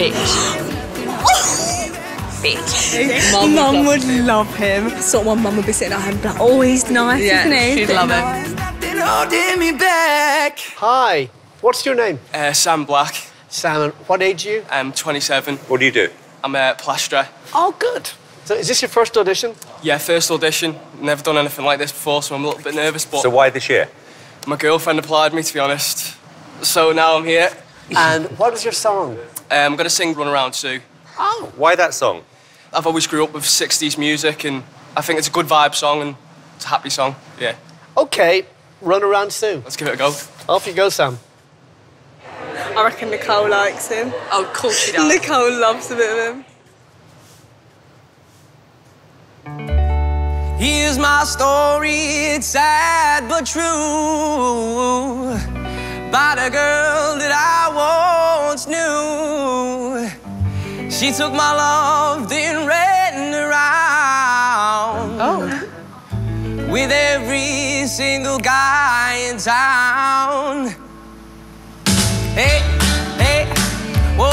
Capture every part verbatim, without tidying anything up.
Bitch. Bitch. Mum, Mum would love him. Sort of one Mum would be sitting at home, but oh, he's nice, yeah, isn't he? she'd love nice. him. Hi, what's your name? Uh, Sam Black. Sam, and what age are you? I'm twenty-seven. What do you do? I'm a plasterer. Oh, good. So is this your first audition? Yeah, first audition. Never done anything like this before, so I'm a little bit nervous, but... So why this year? My girlfriend applied me, to be honest. So now I'm here. And what is your song? Uh, I'm going to sing Run Around Sue. Oh. Why that song? I've always grew up with sixties music, and I think it's a good vibe song, and it's a happy song, yeah. OK, Run Around Sue. Let's give it a go. Off you go, Sam. I reckon Nicole likes him. Oh, of course she does. Nicole loves a bit of him. Here's my story, it's sad but true, about a girl that I once knew. She took my love, then ran around oh. with every single guy in town. Hey, hey, whoa,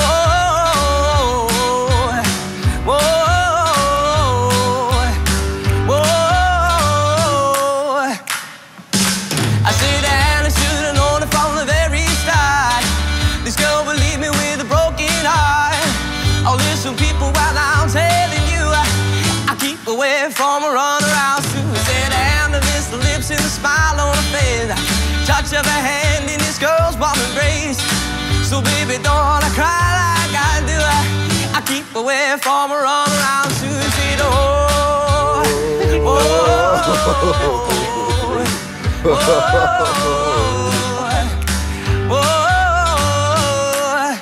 whoa, whoa. I said, and I should have known it from the very start. This girl will leave me with a broken heart. Oh, listen, people, while I'm telling you, I, I keep away from a runaround Sue. Said, and I miss the lips and the smile on her face, touch of her hand in this girl's warm embrace. So baby, don't I cry like I do. I, I keep away from a runaround Sue. Said, oh, oh, oh, oh, oh, oh.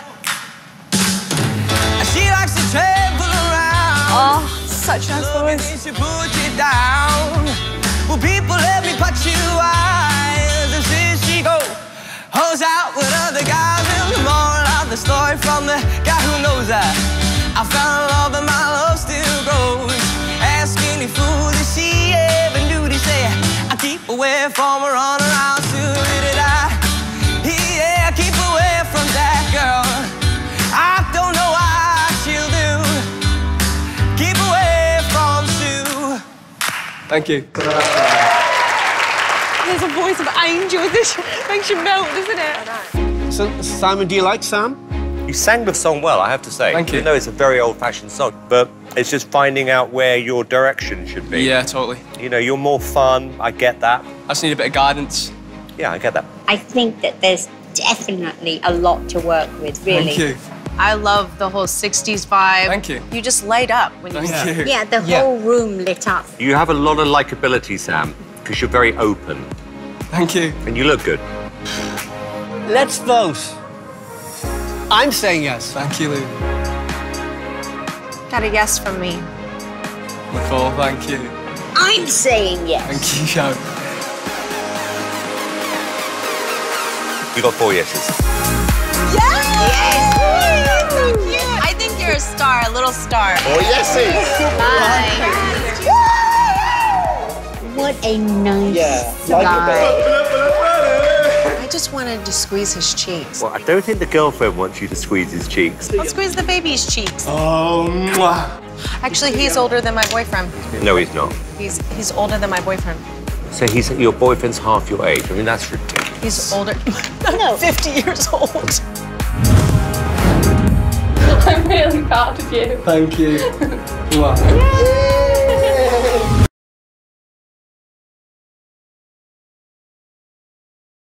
She likes to travel around. Oh, such a nice voice. She put you down. Well, people let me put you eyes. And since she go, hangs out with other guys. And the moral of the story from the guy who knows that I found love and my love still grows. Ask any fool that she ever knew, they say I keep away from a runaround Sue. Did I? Yeah, I keep away from that girl. I don't know what she'll do. Keep away from Sue. Thank you. There's a voice of angels. This makes you melt, doesn't it? So, Simon, do you like Sam? You sang the song well, I have to say. Thank you. Even though it's a very old-fashioned song, but it's just finding out where your direction should be. Yeah, totally. You know, you're more fun, I get that. I just need a bit of guidance. Yeah, I get that. I think that there's definitely a lot to work with, really. Thank you. I love the whole sixties vibe. Thank you. You just light up when you Thank you. Yeah, the Yeah. whole room lit up. You have a lot of likability, Sam, because you're very open. Thank you. And you look good. Let's vote. I'm saying yes. Thank you, Lou. Got a yes from me. Nicole, thank you. I'm saying yes. Thank you, Joe. You got four yeses. Yes! Thank you. I think you're a star, a little star. Four yeses. Bye. What a nice Yeah, guy. I just wanted to squeeze his cheeks. Well, I don't think the girlfriend wants you to squeeze his cheeks. I'll squeeze the baby's cheeks. Oh, mwah. Actually, he's older than my boyfriend. No, he's not. He's he's older than my boyfriend. So he's your boyfriend's half your age. I mean, that's ridiculous. He's older. No. fifty years old. I'm really proud of you. Thank you. Mwah.